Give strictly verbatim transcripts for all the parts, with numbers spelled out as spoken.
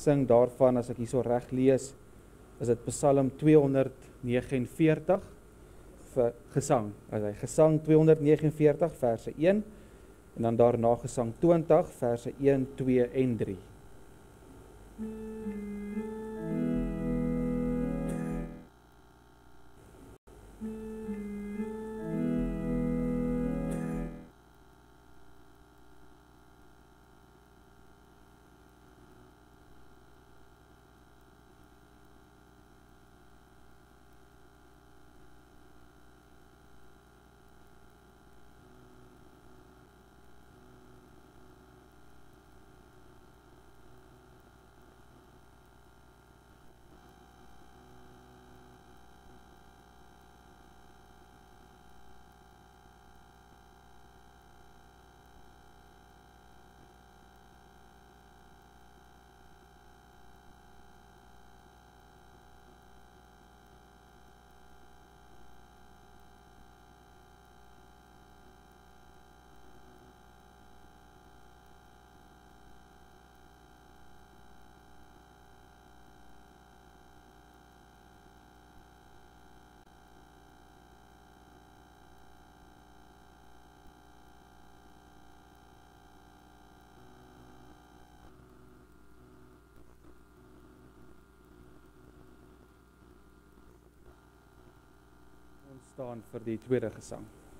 sing daarvan, as ek hierso reg lees, is dit Psalm tweehonderdnegenenveertig vir gesang. As hy gesang tweehonderdnegenenveertig verse een en dan daarna gesang twintig verse een, twee en drie. Staan vir die tweede gesang.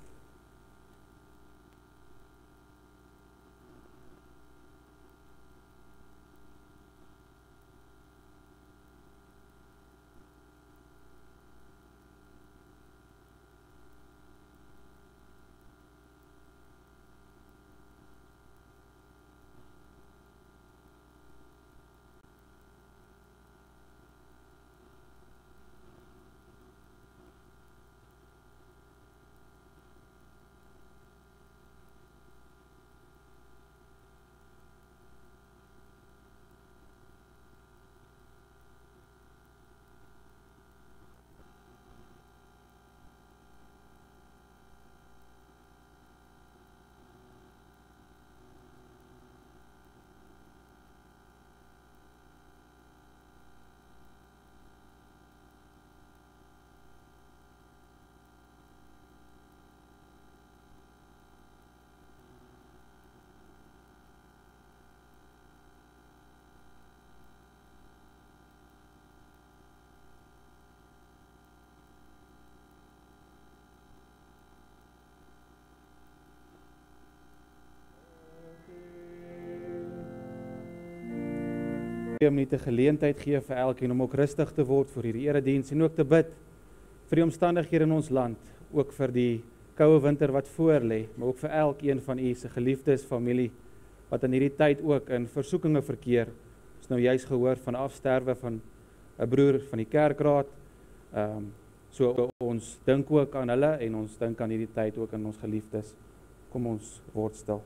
Twee minute geleentheid gee vir elkeen om ook rustig te word vir hierdie erediens en ook te bid vir die omstandighede in ons land, ook vir die koue winter wat voor lê, maar ook vir elkeen van u se geliefdes, familie, wat in hierdie tyd ook in versoekinge verkeer. Ons nou juist gehoor van afsterwe van 'n broer van die kerkraad. Um, so ons dink ook aan hulle en ons dink aan hierdie tyd ook aan ons geliefdes. Kom ons word stil.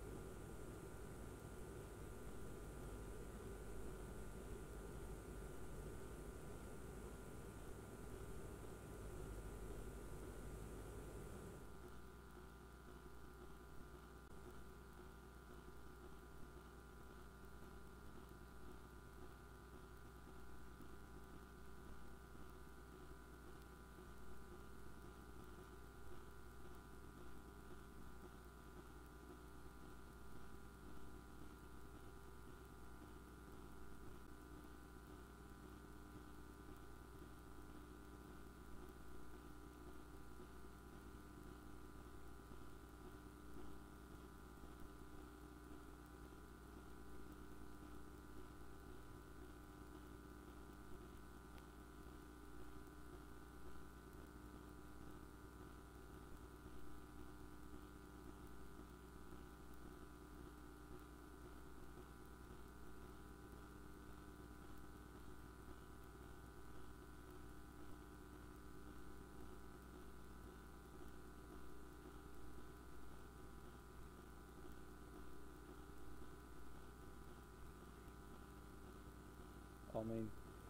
Amen.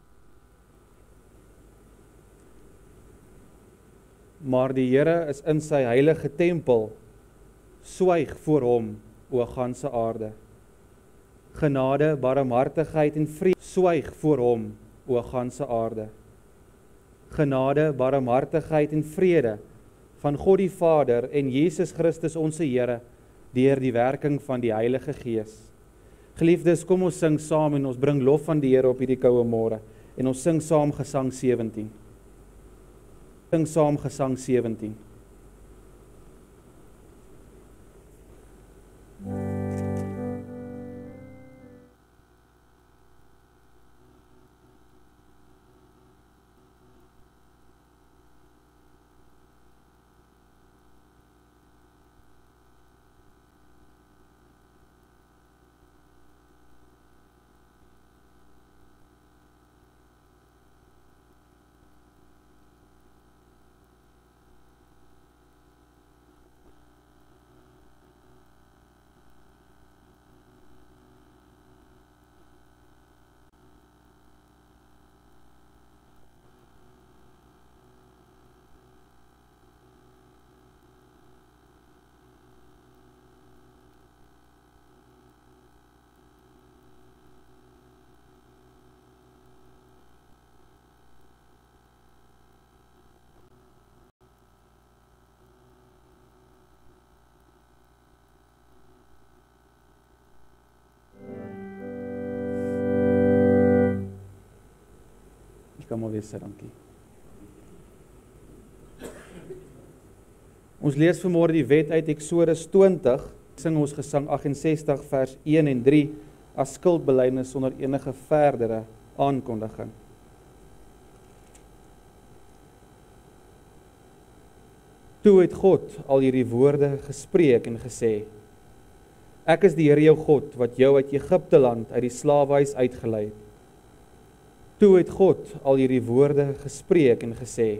Maar die Here is in sy heilige tempel, swyg voor hom, o ganse aarde. genade, barmhartigheid en vrede swyg voor hom, o ganse aarde. Genade, barmhartigheid en vrede van God die Vader en Jesus Christus onze Here, deur die werking van die Heilige Gees. Geliefdes, kom ons sing saam en ons bring lof van die Here op hierdie koue môre. En ons sing saam gesang sewentien. Sing saam gesang sewentien. Kan maar wees, dankie. Ons lees vanmôre die wet uit Eksodus twintig, sing ons gesang agt en sestig vers een en drie as skuldbelydenis sonder enige verdere aankondiging. Toe het God al hierdie woorde gespreek en gesê: Ek is die Here jou God wat jou uit Egipte land uit die slawehuis uitgelei het. Toe het God al hierdie woorde gespreek en gesê: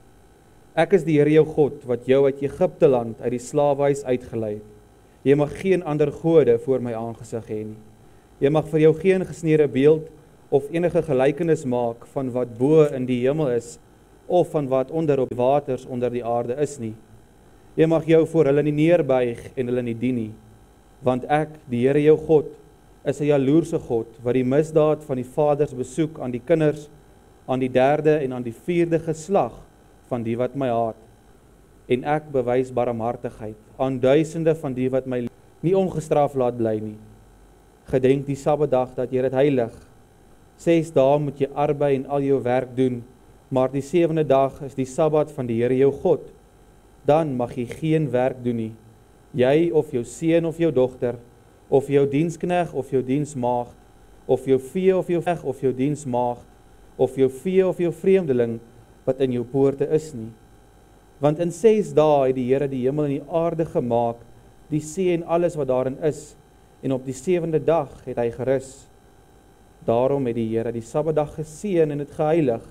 Ek is die Here jou God wat jou uit Egipte land uit die slawehuis uitgelei het. Jy mag geen ander gode voor my aangesig hê nie. Jy mag vir jou geen gesneede beeld of enige gelykenis maak van wat bo in die hemel is of van wat onder op die waters onder die aarde is nie. Jy mag jou voor hulle nie neerbuig en hulle nie dien nie, want ek, die Here jou God, is 'n jaloerse God, wat die misdaad van die vaders besoek aan die kinders, aan die derde en aan die vierde geslag van die wat my haat. En ek bewys barmhartigheid aan duisende van die wat my nie ongestraf laat bly nie. Gedenk die Sabbatdag dat jy dit heilig. Ses dae moet jy arbei en al jou werk doen, maar die sewende dag is die Sabbat van die Here jou God. Dan mag jy geen werk doen nie, jy of jou seun of jou dogter, of jou dienskneg of jou diensmaagd, of jou vee of jou veg of jou diensmaagd, of jou vee of jou vreemdeling wat in jou poorte is nie. Want in ses dae het die Here die hemel en die aarde gemaak, die see en alles wat daarin is, en op die sewende dag het hy gerus. Daarom het die Here die Sabbatdag geseën en dit geheilig.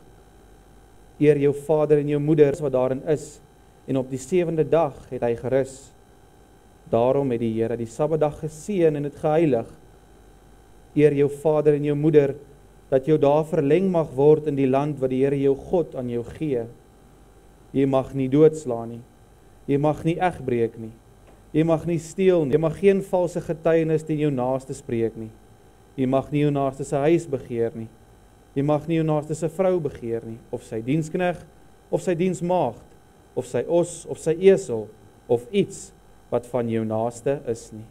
Eer jou vader en jou moeder wat daarin is, en op die sewende dag het hy gerus. Daarom het die Here die Sabbatdag geseën en dit geheilig. Eer jou vader en jou moeder, dat jou dae verleng mag word in die land wat die Here jou God aan jou gee. Jy mag nie doodslaan nie. Jy mag nie egbreek nie. Jy mag nie steel nie. Jy mag geen valse getuienis teen jou naaste spreek nie. Jy mag nie jou naaste se huis begeer nie. Jy mag nie jou naaste se vrou begeer nie, of sy dienskneg, of sy diensmaagd, of sy os, of sy esel, of iets wat van jou naaste is nie.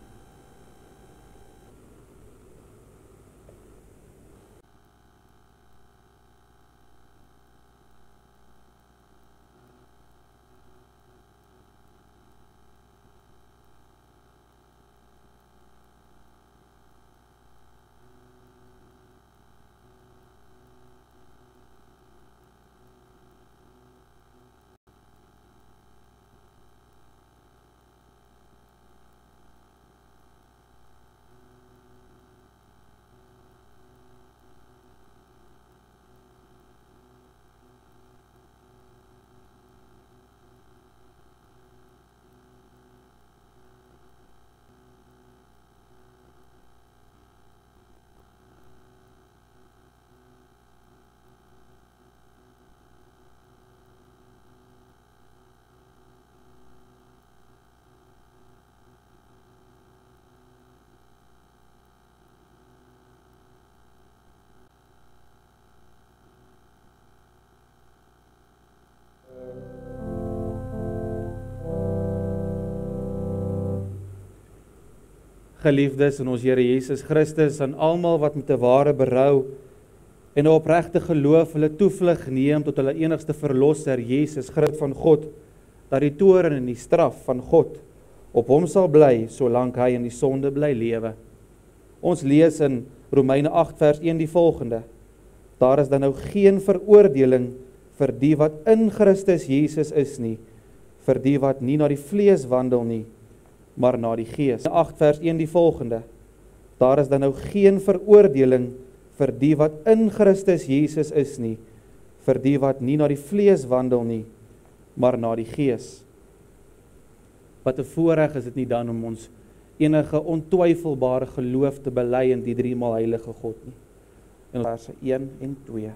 Geliefdes in ons Here Jesus Christus, aan almal wat met 'n ware berou en 'n opregte geloof hulle toevlug neem tot hulle enigste verlosser, Jesus Christus van God, dat die toorn en die straf van God op hom sal bly, solank hy in die sonde bly lewe. Ons lees in Romeine agt vers een die volgende: Daar is dan nou geen veroordeling vir die wat in Christus Jesus is nie, vir die wat nie na die vlees wandel nie, maar na die Gees. agt vers een die volgende: Daar is dan nou geen veroordeling vir die wat in Christus Jesus is nie, vir die wat nie na die vlees wandel nie, maar na die Gees. Wat 'n voorreg is dit nie dan om ons enige ontwyfelbare geloof te bely in die driemaal heilige God nie. In verse een en twee.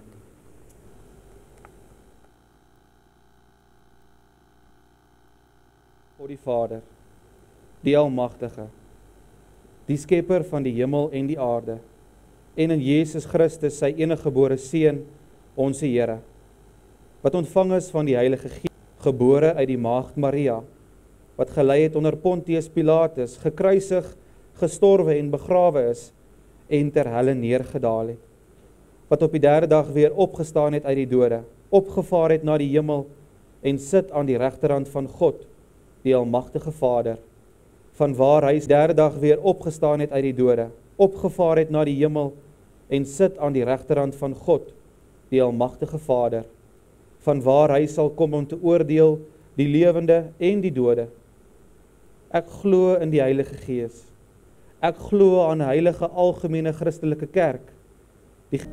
God die Vader, die Almagtige, die Skepper van die hemel en die aarde, en in Jesus Christus sy eniggebore Seun, ons Here, wat ontvang is van die Heilige Gees, gebore uit die maagd Maria, wat gelei het onder Pontius Pilatus, gekruisig, gestorwe en begrawe is, en ter helle neergedaal het, wat op die derde dag weer opgestaan het uit die dode, opgevaar het na die hemel, en sit aan die regterhand van God, die Almagtige Vader, van waar hy die derde dag weer opgestaan het uit die dode, opgevaar het na die hemel, en sit aan die regterhand van God, die Almagtige Vader, van waar hy sal kom om te oordeel die lewende en die dode. Ek glo in die Heilige Gees. Ek glo aan 'n heilige algemene Christelike kerk. Die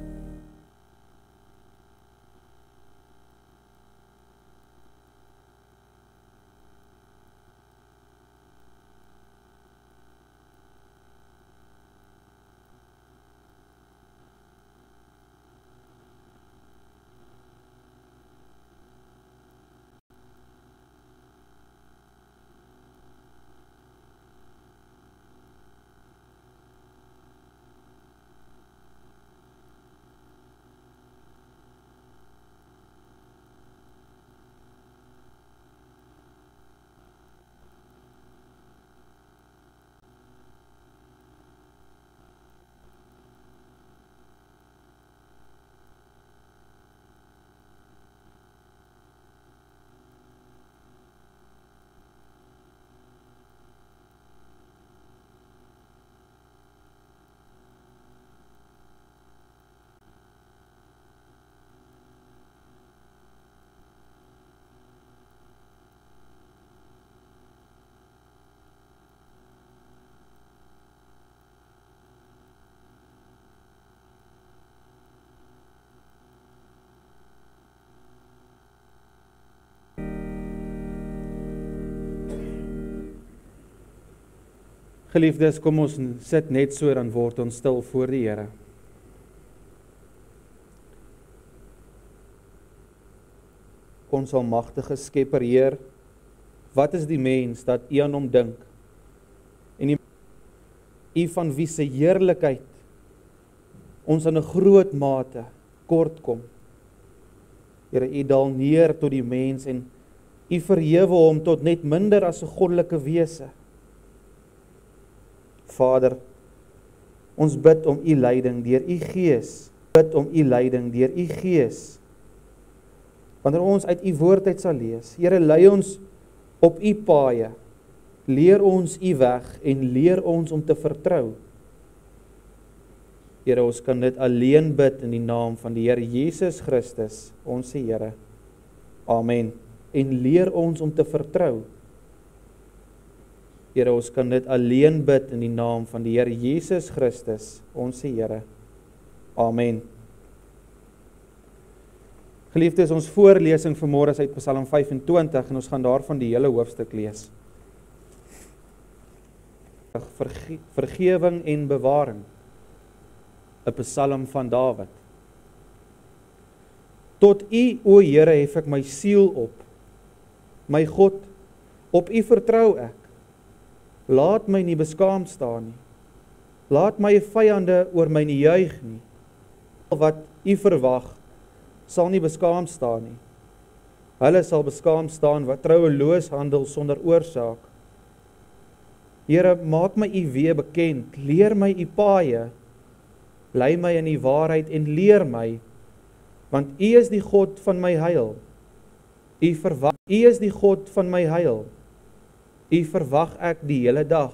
Geliefdes, kom ons sit net so, dan word ons stil voor die Here. Ons almagtige Skepper Heer, wat is die mens dat U aan hom dink? En die, U van wie se heerlikheid ons in 'n groot mate kort kom. Here, U daal neer tot die mens en U verhewe hom tot net minder as 'n goddelike wese. Vader, ons bid om U leiding deur U Gees. Bid om U leiding deur U Gees. Wanneer ons uit U woord uit sal lees, Here, lei ons op U paaie. Leer ons U weg en leer ons om te vertrou. Here, ons kan dit alleen bid in die naam van die Here Jesus Christus, ons Here. Amen. En leer ons om te vertrou. Here, ons kan dit alleen bid in die naam van die Here Jesus Christus, ons Here. Amen. Geliefdes, ons voorlesing vanmôre is uit Psalm vyf-en-twintig en ons gaan daarvan die hele hoofstuk lees. Verge- vergewing en bewaring. 'n Psalm van Dawid. Tot U, o Here, hef ek my siel op. My God, op U vertrou ek. Laat my nie beskaamd staan nie. Laat my vyande oor my nie juig nie. Wat U verwag, sal nie beskaamd staan nie. Hulle sal beskaamd staan wat troueloos handel sonder oorsaak. Here, maak my U weë bekend, leer my U paaie, lei my in die waarheid en leer my, want U is die God van my heil. U verwag, U is die God van my heil. U verwag ek die hele dag.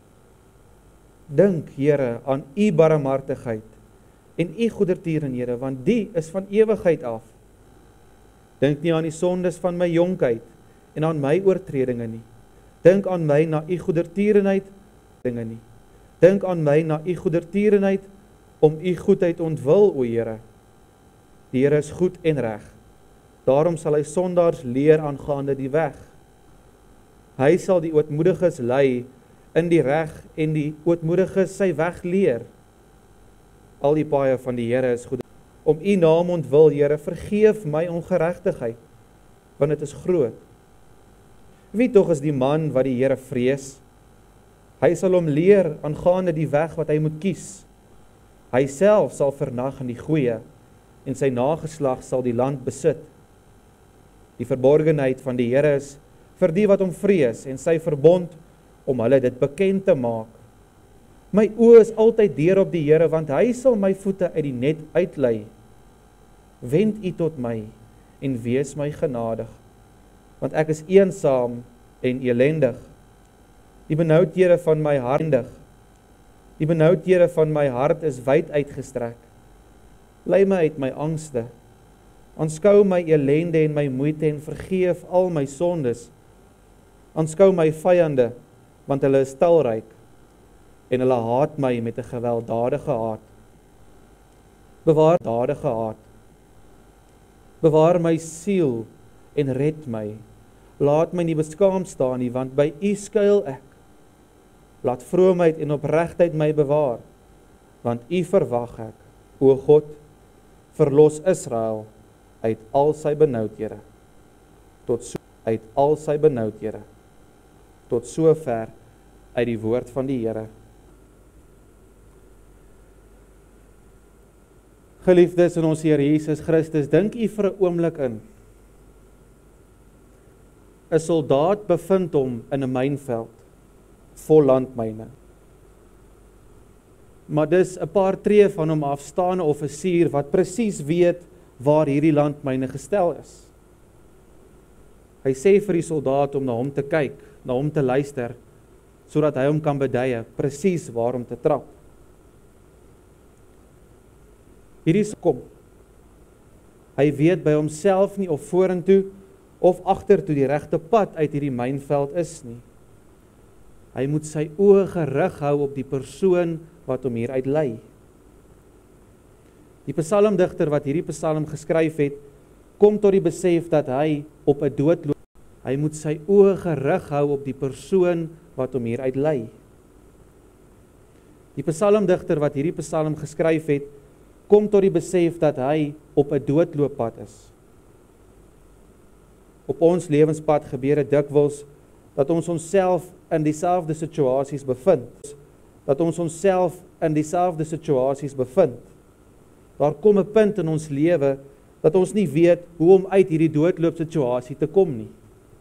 Dink, Here, aan U barmhartigheid en U goedertieren, Here, want die is van ewigheid af. Dink nie aan die sondes van my jonkheid en aan my oortredinge nie. Dink aan my na U goedertierenheid, dinge nie. Dink aan my na U goedertierenheid om U goedheid ontwil, o Here. Die Here is goed en reg. Daarom sal hy sondaars leer aangaande die weg. Hy sal die ootmoediges lei in die reg en die ootmoediges sy weg leer. Al die paaie van die Here is goed. Om U naam ontwil, Here, vergeef my ongeregtigheid, want dit is groot. Wie tog is die man wat die Here vrees? Hy sal hom leer aangaande die weg wat hy moet kies. Hy self sal vernag in die goeie, en sy nageslag sal die land besit. Die verborgenheid van die Here is vir die wat hom vrees, en sy verbond om hulle dit bekend te maak. My oë is altyd deur op die Here, want hy sal my voete uit die net uitlei. Wend U tot my, en wees my genadig, want ek is eensaam en elendig. Die benoudhede van my hart, die benoudhede van my hart is wyd uitgestrek. Lei my uit my angste, aanskou my elende en my moeite en vergeef al my sondes. Aanskou my vyande, want hulle is talryk, en hulle haat my met 'n gewelddadige haat. Bewaar dadige haat. Bewaar my siel en red my. Laat my nie beskaamd staan nie, want by U skuil ek. Laat vroomheid en opregtheid my bewaar, want U verwag ek, o God, verlos Israel uit al sy benoudhede. Tot so uit al sy benoudhede. Tot sover uit die woord van die Here. Geliefdes in ons Here Jesus Christus, dink U vir 'n oomblik in. 'n Soldaat bevind hom in 'n mynveld vol landmyne. Maar dis 'n paar tree van hom af staan 'n offisier wat presies weet waar hierdie landmyne gestel is. Hy sê vir die soldaat om na hom te kyk, na hom te luister, sodat hy hom kan beduie presies waar om te trap. Hierdie kom. Hy weet by homself nie of vorentoe of agtertoe die regte pad uit hierdie mynveld is nie. Hy moet sy oë gerig hou op die persoon wat hom hieruit lei. Die psalmdigter wat hierdie psalm geskryf het, kom tot die besef dat hy op 'n doodloop. Hy moet sy oë gerig hou op die persoon wat hom hieruit lei. Die psalmdigter wat hierdie psalm geskryf het, kom tot die besef dat hy op 'n doodlooppad is. Op ons lewenspad gebeur dit dikwels dat ons onsself in dieselfde situasies bevind. Dat ons onsself in dieselfde situasies bevind. Daar kom 'n punt in ons lewe dat ons nie weet hoe om uit hierdie doodloopsituasie te kom nie.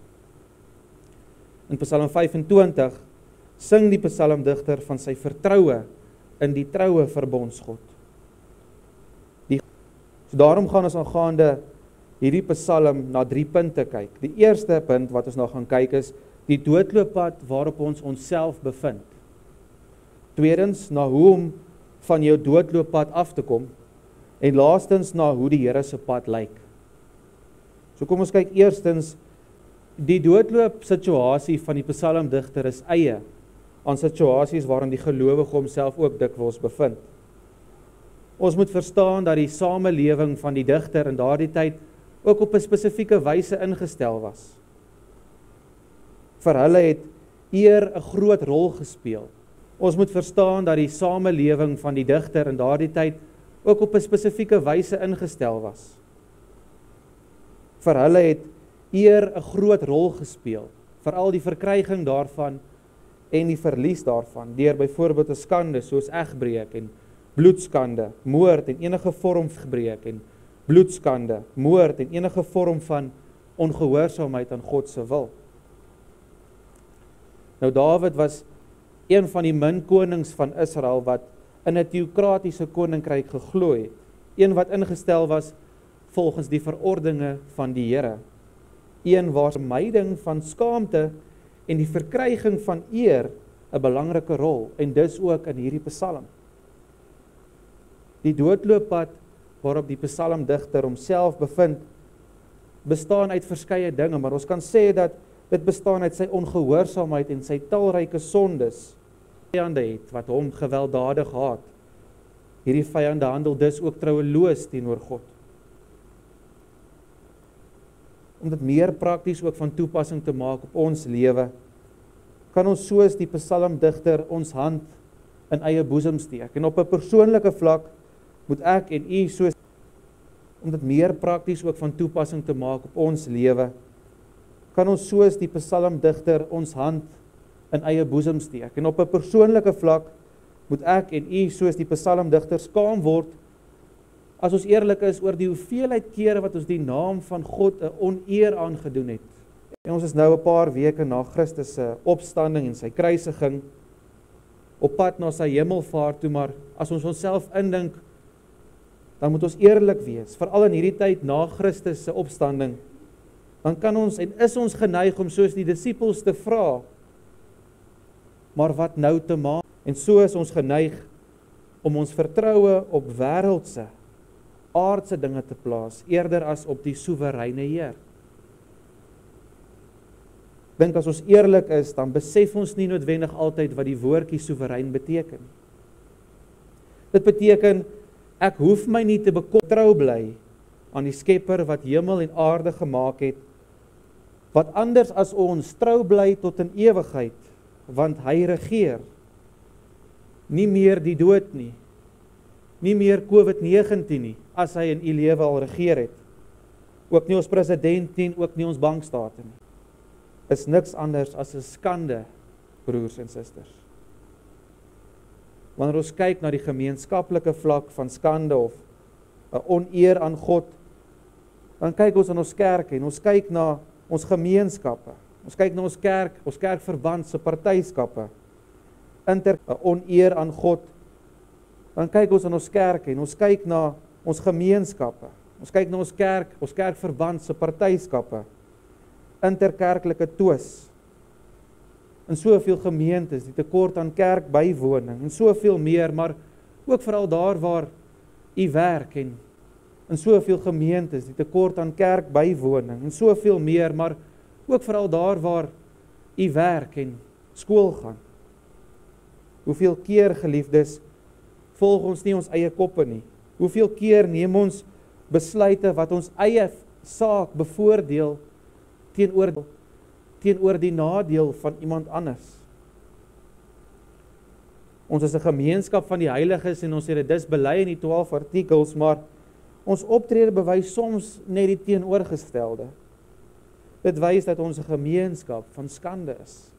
In Psalm vyf en twintig sing die psalmdigter van sy vertroue in die troue verbondsgod. Die, so daarom gaan ons aangaande hierdie psalm na drie punte kyk. Die eerste punt wat ons nou gaan kyk is die doodlooppad waarop ons onsself bevind. Tweedens, na hoe om van jou doodlooppad af te kom. En laastens, na hoe die Here se pad lyk. So kom ons kyk eerstens, die doodloop situasie van die psalmdigter is eie aan situasies waarin die gelowige homself ook dikwels bevind. Ons moet verstaan dat die samelewing van die digter in daardie tyd ook op 'n spesifieke wyse ingestel was. Vir hulle het eer 'n groot rol gespeel. Ons moet verstaan dat die samelewing van die digter in daardie tyd ook op 'n spesifieke wyse ingestel was. Vir hulle het eer 'n groot rol gespeel, veral die verkryging daarvan en die verlies daarvan, deur byvoorbeeld 'n skande soos egbreek en bloedskande, moord en enige vorm gebreek en bloedskande, moord en enige vorm van ongehoorsaamheid aan God se wil. Nou Dawid was een van die min konings van Israel wat in 'n teokratiese koninkryk geglo het, een wat ingestel was volgens die verordeninge van die Here, een waar vermyding van skaamte en die verkryging van eer 'n belangrike rol, en dis ook in hierdie Psalm. Die doodlooppad waarop die psalmdigter homself bevind, bestaan uit verskeie dinge, maar ons kan sê dat dit bestaan uit sy ongehoorsaamheid en sy talryke sondes, vyande het wat hom gewelddadig haat. Hierdie vyande handel dus ook troueloos teenoor God. Om dit meer prakties ook van toepassing te maak op ons lewe, kan ons soos die psalmdigter ons hand in eie boesem steek. En op 'n persoonlike vlak moet ek en u soos om dit meer prakties ook van toepassing te maak op ons lewe, kan ons soos die psalmdigter ons hand in eie boesem steek. En op 'n persoonlike vlak moet ek en u soos die psalmdigter skaam word as ons eerlik is oor die hoeveelheid kere wat ons die naam van God 'n oneer aangedoen het. En ons is nou 'n paar weke na Christus se opstanding en sy kruisiging op pad na sy hemelvaart toe, maar as ons onsself indink, dan moet ons eerlik wees, veral in hierdie tyd na Christus se opstanding, dan kan ons en is ons geneig om soos die disippels te vra, maar wat nou te maak? En so is ons geneig om ons vertroue op wêreldse, aardse dinge te plaas, eerder as op die soewereine Heer. Dink as ons eerlik is, dan besef ons nie noodwendig altyd wat die woordjie soewerein beteken. Dit beteken, ek hoef my nie te betrou bly aan die Skepper wat hemel en aarde gemaak het, wat anders as ons trou bly tot in ewigheid, want hy regeer. Nie meer die dood nie, nie meer COVID negentien nie, as hy in u lewe al regeer het. Ook nie ons president nie, ook nie ons bankstate nie. Is niks anders as 'n skande, broers en susters. Wanneer ons kyk na die gemeenskaplike vlak van skande of 'n oneer aan God, dan kyk ons aan ons kerke en ons kyk na ons gemeenskappe. Ons kyk na ons kerk, ons kerkverband se partyskappe. Inter 'n oneer aan God. Dan kyk ons aan ons kerke en ons kyk na ons gemeenskappe. Ons kyk na ons kerk, ons kerkverband se partyskappe. Interkerklike twis. In soveel gemeentes, die tekort aan kerkbywoning en soveel meer, maar ook veral daar waar u werk en in soveel gemeentes, die tekort aan kerkbywoning en soveel meer, maar ook veral daar waar u werk en skool gaan. Hoeveel keer, geliefdes, volg ons nie ons eie koppe nie? Hoeveel keer neem ons besluite wat ons eie saak bevoordeel teenoor teenoor die nadeel van iemand anders? Ons is 'n gemeenskap van die heiliges en ons het dit dus bely in die twaalf artikels, maar ons optrede bewys soms net die teenoorgestelde. Dit wys dat ons 'n gemeenskap van skande is.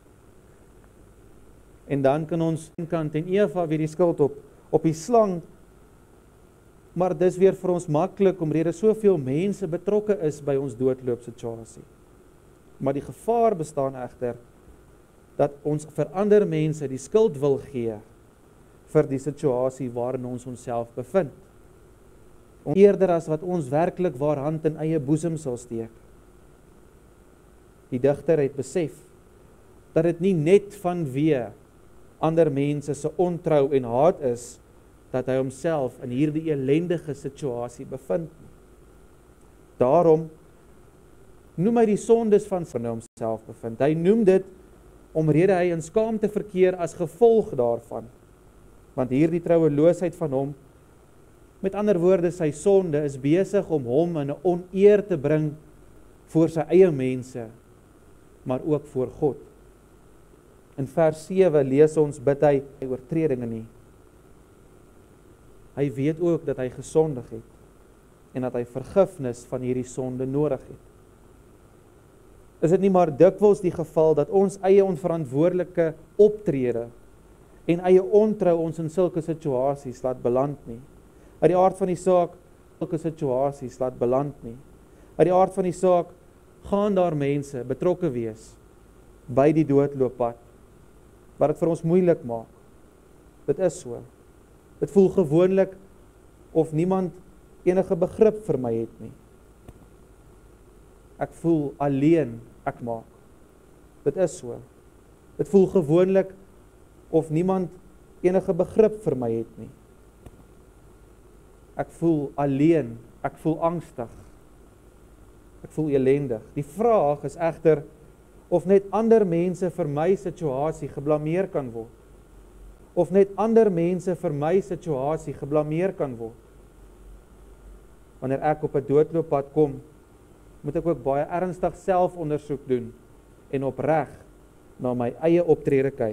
En dan kan ons kant en Eva weer die skuld op op die slang, maar dis weer vir ons maklik omrede soveel mense betrokke is by ons doodloopsituasie. Maar die gevaar bestaan egter dat ons vir ander mense die skuld wil gee vir die situasie waarin ons onsself bevind. Eerder as wat ons werklik waar hand in eie boesem sal steek. Die digter het besef dat dit nie net vanweë ander mense se ontrou en haat is dat hy homself in hierdie ellendige situasie bevind. Daarom noem hy die sondes van homself bevind. Hy noem dit omrede hy in skaamte verkeer as gevolg daarvan. Want hierdie troueloosheid van hom, met ander woorde sy sonde, is besig om hom in 'n oneer te bring voor sy eie mense, maar ook voor God. In vers sewe lees ons, bid hy oortredinge nie. Hy weet ook dat hy gesondig het en dat hy vergifnis van hierdie sonde nodig het. Is dit nie maar dikwels die geval dat ons eie onverantwoordelike optrede en eie ontrou ons in sulke situasies laat beland nie? Uit die aard van die saak, sulke situasies laat beland nie. Uit die aard van die saak, gaan daar mense betrokke wees by die doodlooppad. wat dit vir ons moeilik maak. Dit is so. Dit voel gewoonlik of niemand enige begrip vir my het nie. Ek voel alleen ek maak. Dit is so. Dit voel gewoonlik of niemand enige begrip vir my het nie. Ek voel alleen, ek voel angstig. Ek voel elendig. Die vraag is egter of net ander mense vir my situasie geblameer kan word. Of net ander mense vir my situasie geblameer kan word. Wanneer ek op 'n doodlooppad kom, moet ek ook baie ernstig selfondersoek doen en opreg na my eie optrede kyk.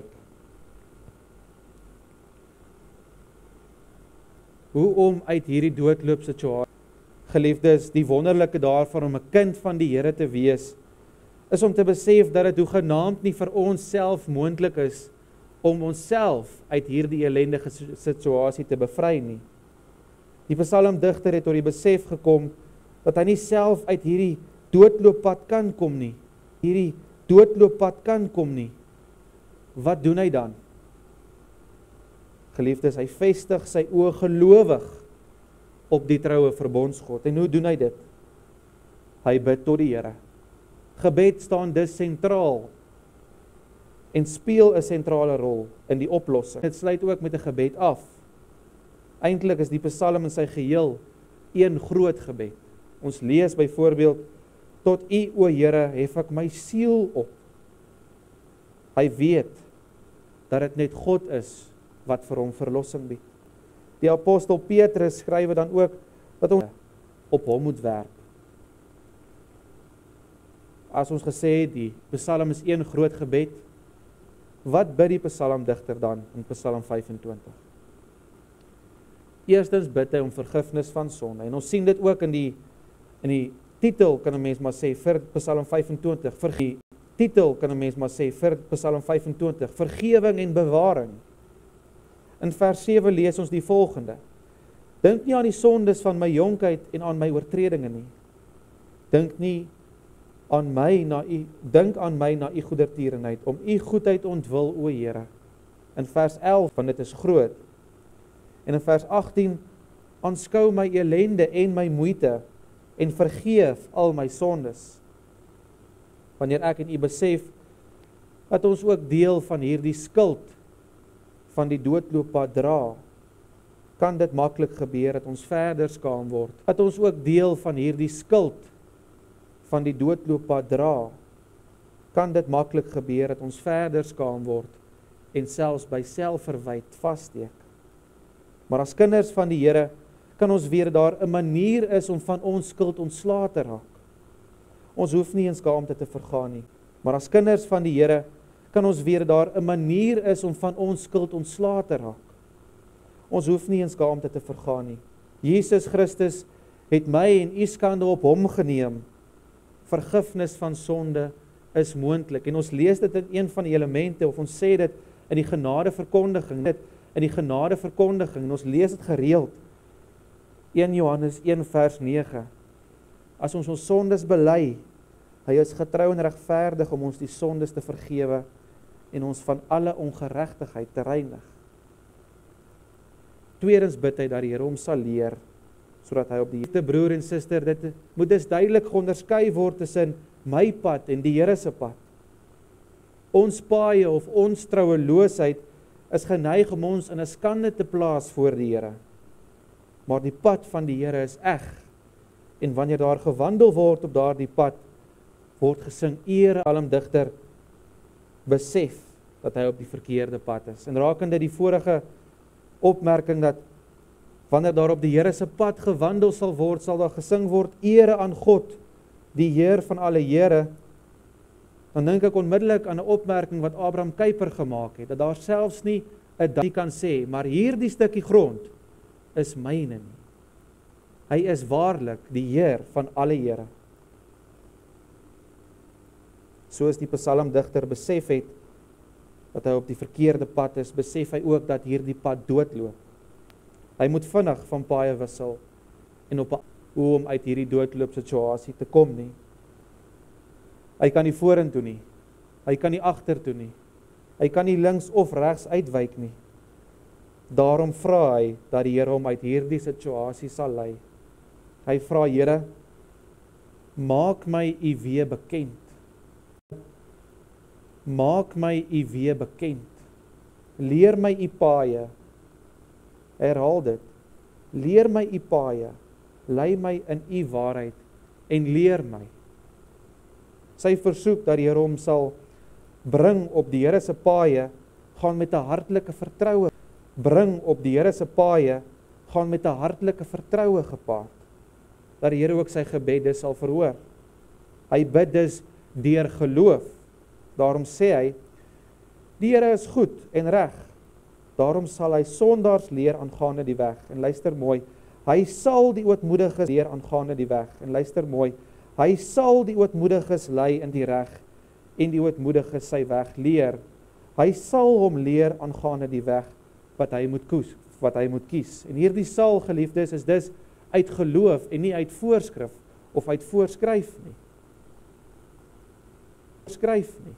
Hoe om uit hierdie doodloopsituasie, geliefdes, die wonderlike daarvan om 'n kind van die Here te wees, is om te besef dat dit hoegenaamd nie vir ons self moontlik is om onsself uit hierdie ellendige situasie te bevry nie. Die psalmdigter het tot die besef gekom dat hy nie self uit hierdie doodlooppad kan kom nie. Hierdie doodlooppad kan kom nie. Wat doen hy dan? Geliefdes, hy vestig sy oë gelowig op die troue verbondsgod. En hoe doen hy dit? Hy bid tot die Here. Gebed staan dus sentraal en speel 'n sentrale rol in die oplossing. Dit sluit ook met 'n gebed af. Eintlik is die psalm in sy geheel een groot gebed. Ons lees byvoorbeeld, tot U, o Here, hef ek my siel op. Hy weet dat dit net God is wat vir hom verlossing bied. Die apostel Petrus skryf dan ook dat ons op hom moet werk. As ons gesê het, die psalm is een groot gebed, wat bid die psalmdigter dan in Psalm vyf en twintig? Eerstens bid hy om vergifnis van sonde, en ons sien dit ook in die in die titel, kan 'n mens maar sê, vir Psalm vyf en twintig, vir die titel, kan 'n mens maar sê, vir Psalm vyf en twintig, vergewing en bewaring. In vers sewe lees ons die volgende: Dink nie aan die sondes van my jonkheid en aan my oortredinge nie. Dink nie aan my na u, dink aan my na u goedertierenheid, om u goedheid ontwil, o Here. In vers elf, want dit is groot. En in vers agttien, aanskou my elende en my moeite, en vergeef al my sondes. Wanneer ek en u besef, dat ons ook deel van hierdie skuld, van die doodlooppad dra, kan dit maklik gebeur, dat ons verder skaam word. Dat ons ook deel van hierdie skuld, van die doodlooppad dra, kan dit maklik gebeur, dat ons verder skaam word, en selfs by selfverwyd vassteek. Maar as kinders van die Here, kan ons weer daar 'n manier is om van ons skuld ontslae te raak. Ons hoef nie in skaamte te vergaan nie, maar as kinders van die Here, kan ons weer daar 'n manier is om van ons skuld ontslae te raak. Ons hoef nie in skaamte te vergaan nie. Jesus Christus het my en u skande op hom geneem. Vergifnis van sonde is moontlik. En ons lees dit in een van die elemente, of ons sê dit in die genadeverkondiging, dit in die genadeverkondiging, en ons lees dit gereeld. een Johannes een vers nege. As ons ons sondes bely, hy is getrou en regverdig om ons die sondes te vergewe en ons van alle ongeregtigheid te reinig. Tweedens bid hy dat die Here hom sal leer, sodat hy op die te broer en suster, dit moet dus duidelik onderskei word tussen my pad en die Here se pad. Ons paaie of ons troueloosheid is geneig om ons in 'n skande te plaas voor die Here. Maar die pad van die Here is eg. En wanneer daar gewandel word op daardie pad, word gesing ere, psalmdigter besef dat hy op die verkeerde pad is. En rakende die vorige opmerking dat wanneer daar op die Here se pad gewandel sal word, sal daar gesing word ere aan God, die Heer van alle Here. Dan dink ek onmiddellik aan 'n opmerking wat Abraham Kuyper gemaak het, dat daar selfs nie 'n dag kan sê, maar hierdie stukkie grond is myne nie. Hy is waarlik die Heer van alle Here. Soos die psalmdigter besef het dat hy op die verkeerde pad is, besef hy ook dat hierdie pad doodloop. Hy moet vinnig van paaie wissel en op 'n hoe om uit hierdie doodloopsituasie te kom nie. Hy kan nie vorentoe nie. Hy kan nie agtertoe nie. Hy kan nie links of regs uitwyk nie. Daarom vra hy dat die Here hom uit hierdie situasie sal lei. Hy vra, Here, maak my U weer bekend. Maak my U weer bekend. Leer my U paaie. Herhaal dit. Leer my U paaie. Lei my in U waarheid en leer my. Sy versoek dat die Here hom sal bring op die Here se paaie, gaan met 'n hartlike vertroue. Bring op die Here se paaie, gaan met 'n hartlike vertroue gepaard. Dat die Here ook sy gebede sal verhoor. Hy bid dus deur geloof. Daarom sê hy, die Here is goed en reg. Daarom sal hy sondaars leer aangaande die weg. En luister mooi, hy sal die ootmoediges leer aangaande die weg. En luister mooi, hy sal die ootmoediges lei in die reg en die ootmoediges sy weg leer. Hy sal hom leer aangaande die weg wat hy moet koes, wat hy moet kies. En hierdie sal, geliefdes, is dus uit geloof en nie uit voorskrif of uit voorskryf nie. Skryf nie.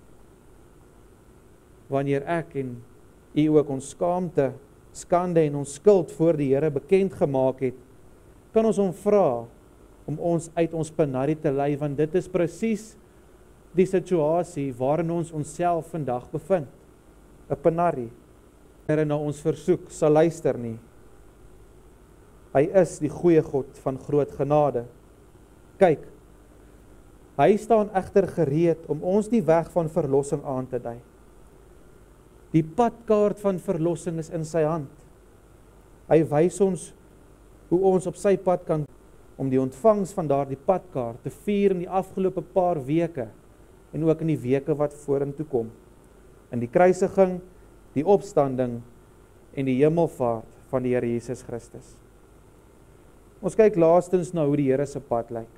Wanneer ek en u ook ons skaamte, skande en ons skuld voor die Here bekend gemaak het, kan ons hom vra om ons uit ons penarie te lei, want dit is presies die situasie waarin ons onsself vandag bevind. 'n Penarie. Here na ons versoek sal luister nie. Hy is die goeie God van groot genade. Kyk, hy staan egter gereed om ons die weg van verlossing aan te dui. Die padkaart van verlossing is in sy hand. Hy wys ons hoe ons op sy pad kan om die ontvangs van daardie padkaart te vier in die afgelope paar weke en ook in die weke wat vorentoe kom. In die kruisiging, die opstanding en die hemelvaart van die Here Jesus Christus. Ons kyk laastens na hoe die Here se pad lyk.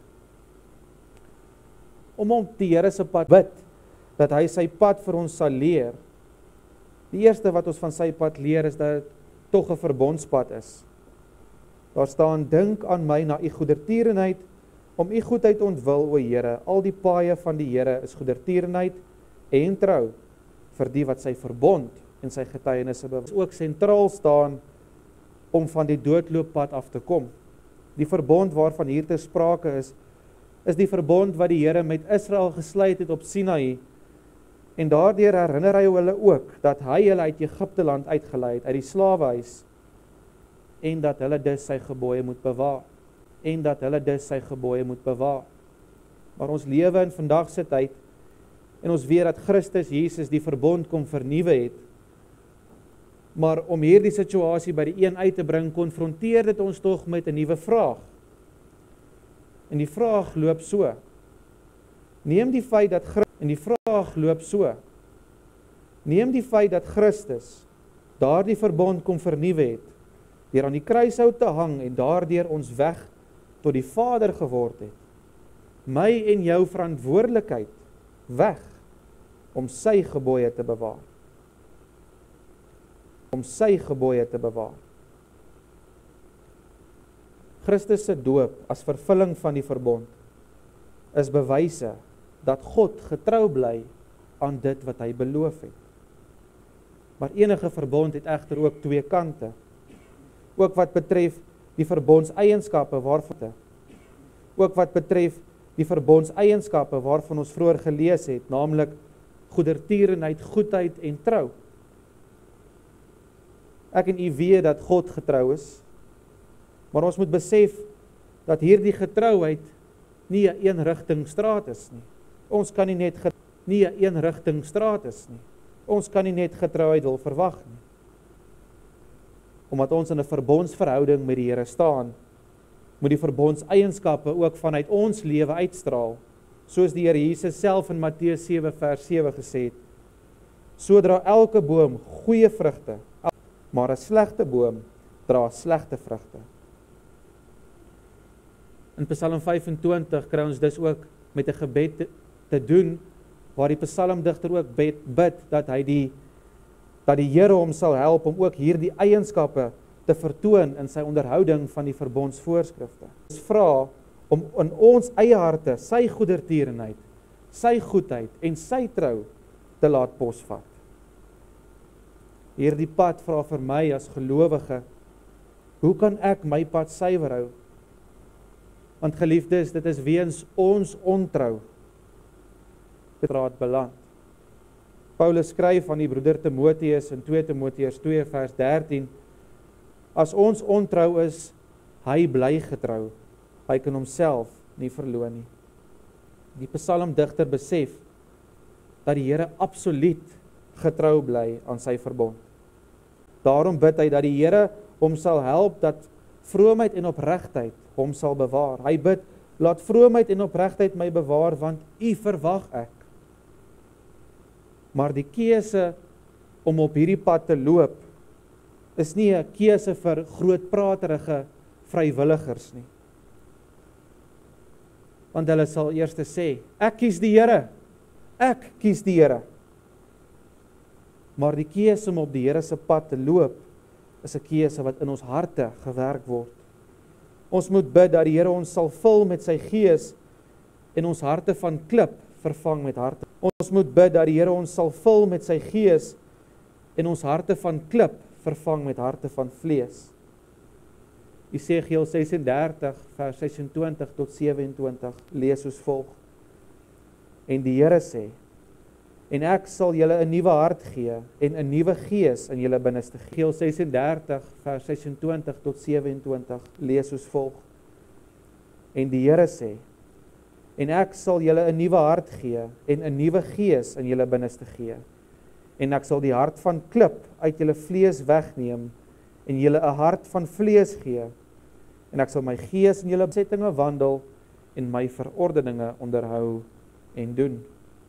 Om op die Here se pad bid, dat hy sy pad vir ons sal leer. Die eerste wat ons van sy pad leer is dat dit tog 'n verbondspad is. Daar staan, dink aan my na u goedertierenheid, om u goedheid ontwil, o Here. Al die paaie van die Here is goedertierenheid en trou vir die wat sy verbond en sy getuienisse bewys. Ook sentraal staan om van die doodlooppad af te kom. Die verbond waarvan hier te sprake is, is die verbond wat die Here met Israel gesluit het op Sinaï. En daardeur herinner hy hulle ook dat hy hulle uit Egipte land uitgelei het, uit die slawehuis, en dat hulle dus sy gebooie moet bewaar. En dat hulle dus sy gebooie moet bewaar. Maar ons lewe in vandag se tyd, en ons weet dat Christus Jesus die verbond kom vernuwe het, maar om hierdie situasie by die een uit te bring, konfronteer dit ons tog met 'n nuwe vraag. En die vraag loop so. Neem die feit dat Christus, en die vraag loop so. Neem die feit dat Christus daardie verbond kom vernuwe het, deur aan die kruishout te hang en daardeur ons weg tot die Vader geword het. My en jou verantwoordelikheid weg om sy gebooie te bewaar. Om sy gebooie te bewaar. Christus se doop as vervulling van die verbond is bewyse dat God getrou bly aan dit wat hy beloof het. Maar enige verbond het egter ook twee kante. Ook wat betref die verbondseienskappe waarvan ook wat betref die verbondseienskappe waarvan ons vroeër gelees het, naamlik goedertierenheid, goedheid en trou. Ek en u weet dat God getrou is, maar ons moet besef dat hierdie getrouheid nie 'n eenrigting straat is nie. Ons kan nie net nie 'n eenrigting straat is nie. Ons kan nie net getrouheid wil verwag nie. Omdat ons in 'n verbondsverhouding met die Here staan, moet die verbondseienskappe ook vanuit ons lewe uitstraal, soos die Here Jesus self in Matteus sewe vers sewe gesê het. Sodra elke boom goeie vrugte, maar 'n slegte boom dra slegte vrugte. In Psalm vyf en twintig kry ons dus ook met 'n gebed te, te doen, waar die psalmdigter ook bid, bid dat hy die dat die Here hom sal help om ook hierdie eienskappe te vertoon in sy onderhouding van die verbondsvoorskrifte. Ons vra om in ons eie harte sy goedertierenheid, sy goedheid en sy trou te laat posvat. Hierdie pad vra vir my as gelowige, hoe kan ek my pad suiwer hou? Want geliefdes, dit is weens ons ontrou dit raad beland. Paulus skryf aan die broeder Timoteus in twee Timoteus twee vers dertien, as ons ontrou is, hy bly getrou, hy kan homself nie verloon nie. Die psalmdigter besef dat die Here absoluut getrou bly aan sy verbond. Daarom bid hy dat die Here hom sal help dat vroomheid en opregtheid hom sal bewaar. Hy bid, laat vroomheid en opregtheid my bewaar, want U verwag ek. Maar die keuse om op hierdie pad te loop, is nie 'n keuse vir grootpraterige vrywilligers nie. Want hulle sal eers sê, ek kies die Here, ek kies die Here. Maar die keuse om op die Here se pad te loop, is 'n keuse wat in ons harte gewerk word. Ons moet bid dat die Here ons sal vul met sy gees en ons harte van klip vervang met harte. Ons moet bid dat die Here ons sal vul met sy gees en ons harte van klip vervang met harte van vlees. Esegiel ses en dertig vers ses en twintig tot sewe en twintig lees soos volg. En die Here sê, en ek sal julle 'n nuwe hart gee en 'n nuwe gees in julle binneste gee. Esegiel ses en dertig vers ses en twintig tot sewe en twintig lees soos volg. En die Here sê, en ek sal julle 'n nuwe hart gee en 'n nuwe gees in julle binneste gee. En ek sal die hart van klip uit julle vlees wegneem en julle 'n hart van vlees gee. En ek sal my gees in julle besettinge wandel en my verordeninge onderhou en doen.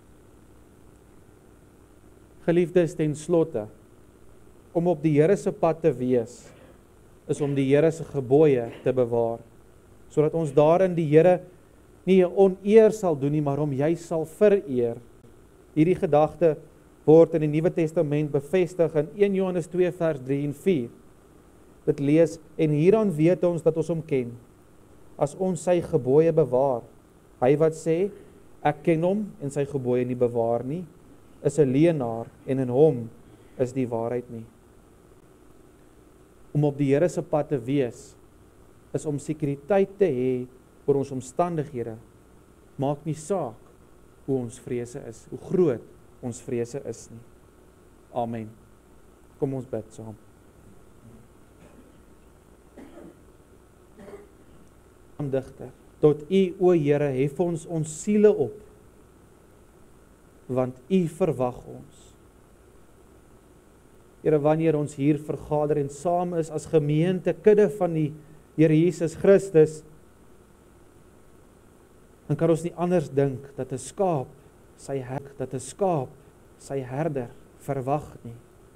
Geliefdes, ten slotte, om op die Here se pad te wees, is om die Here se gebooie te bewaar, sodat ons daarin die Here nie 'n oneer sal doen nie, maar hom jy sal vereer. Hierdie gedagte word in die Nuwe Testament bevestig in een Johannes twee vers drie en vier. Dit lees, en hieraan weet ons dat ons hom ken, as ons sy gebooie bewaar. Hy wat sê, ek ken hom en sy gebooie nie bewaar nie, is 'n leienaar en in hom is die waarheid nie. Om op die Here se pad te wees, is om sekuriteit te hê oor ons omstandighede. Maak nie saak hoe ons vrese is, hoe groot ons vrese is nie. Amen. Kom ons bid saam. Digter, tot U, o Here, hef ons ons siele op, want U verwag ons. Here, wanneer ons hier vergader en saam is as gemeente, kudde van die Here Jesus Christus, dan kan ons nie anders dink dat 'n skaap sy hek, dat 'n skaap sy herder verwag nie.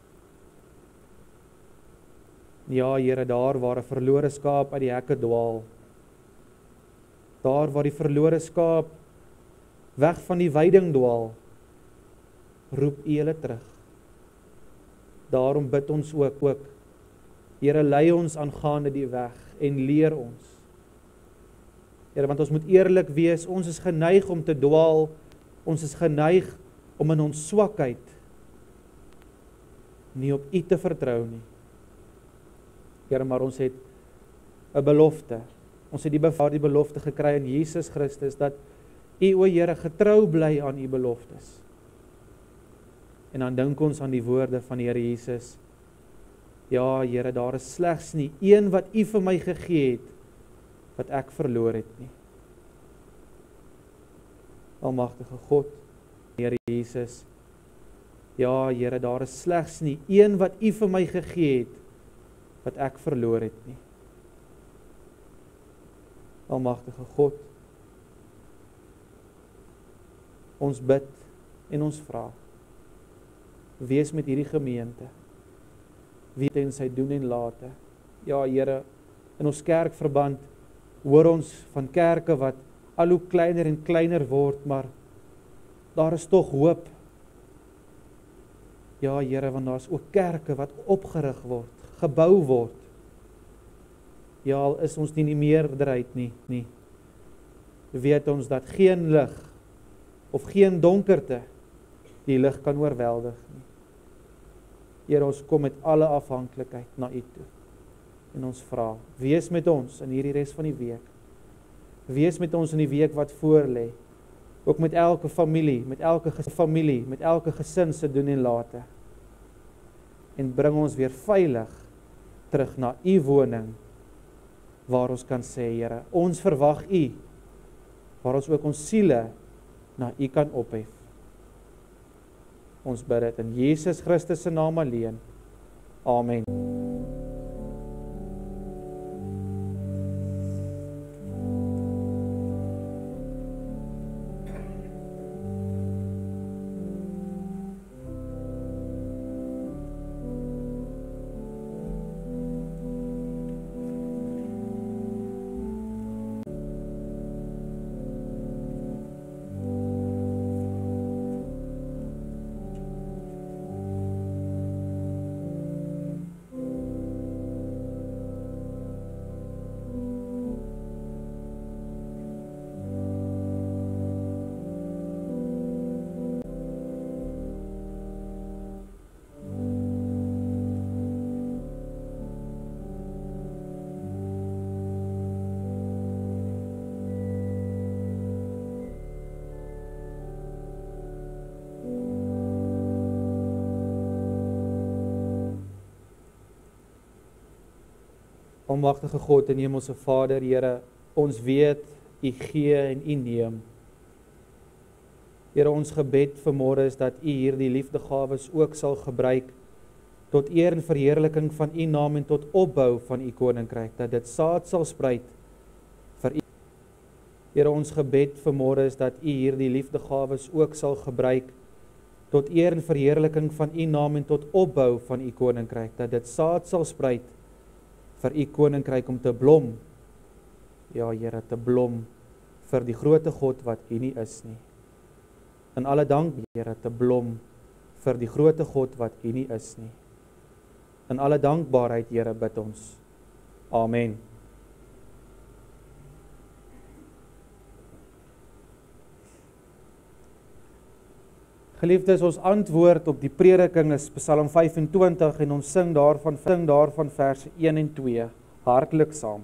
Ja, Here, daar waar 'n verlore skaap uit die hekke dwaal, daar waar die verlore skaap weg van die weiding dwaal, roep U hulle terug. Daarom bid ons ook, ook, Here, lei ons aangaande die weg en leer ons. Here, want ons moet eerlik wees, ons is geneig om te dwaal, ons is geneig om in ons swakheid nie op U te vertrou nie. Here, maar ons het 'n belofte. Ons het die bevaar die belofte gekry in Jesus Christus, dat U, o Here, getrou bly aan U beloftes. En dan dink ons aan die woorde van die Here Jesus. Ja, Here, daar is slegs nie een wat U vir my gegee het, wat ek verloor het nie. Almagtige God, Here Jesus, ja, Here, daar is slegs nie een wat U vir my gegee het, wat ek verloor het nie. Almagtige God, ons bid en ons vra, wees met hierdie gemeente, weet in sy doen en late. Ja, Here, in ons kerkverband hoor ons van kerke wat al hoe kleiner en kleiner word, maar daar is tog hoop. Ja, Here, want daar is ook kerke wat opgerig word, gebou word. Ja, al is ons nie die meerderheid nie, nie. Weet ons dat geen lig of geen donkerte die lig kan oorweldig nie. Here, ons kom met alle afhanklikheid na U toe. En ons vra, wees met ons in hierdie res van die week. Wees met ons in die week wat voor lê. Ook met elke familie, met elke familie, met elke gesin se doen en late. En bring ons weer veilig terug na U woning, waar ons kan sê, Here, ons verwag U, waar ons ook ons siele na U kan ophef. Ons bid dit in Jesus Christus se naam alleen. Amen. Almagtige God en Hemelse Vader, Here, ons weet, U gee en U neem. Here, ons gebed vanmôre is dat U hierdie liefdegawes ook sal gebruik tot eer en verheerliking van U naam en tot opbou van U koninkryk, dat dit saad sal spruit vir U. Here, ons gebed vanmôre is dat U hierdie liefdegawes ook sal gebruik tot eer en verheerliking van U naam en tot opbou van U koninkryk, dat dit saad sal spruit vir U koninkryk om te blom. Ja, Here, te blom vir die groote God wat U nie is nie. In alle dank, Here, te blom vir die groote God wat U nie is nie. In alle dankbaarheid, Here, bid ons. Amen. Geliefdes, ons antwoord op die prediking is Psalm vyf-en-twintig en ons sing daarvan, sing daarvan verse een en twee. Hartlik saam.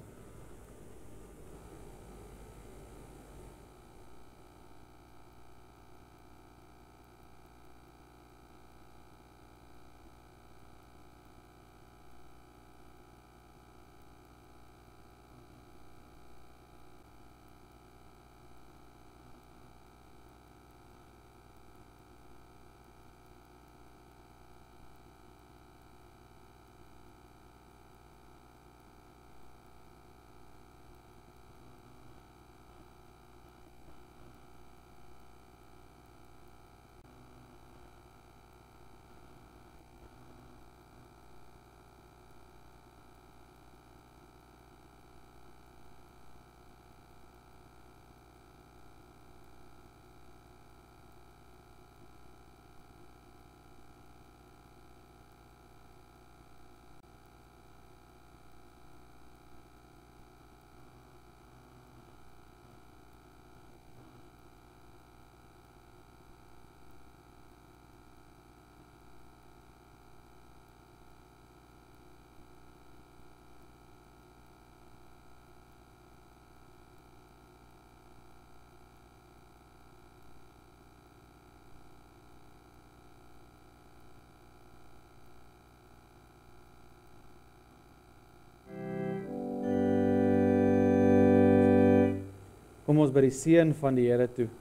Kom ons by die seën van die Here toe.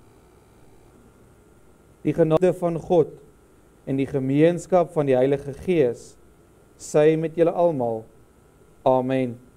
Die genade van God en die gemeenskap van die Heilige Gees, sy met julle almal. Amen.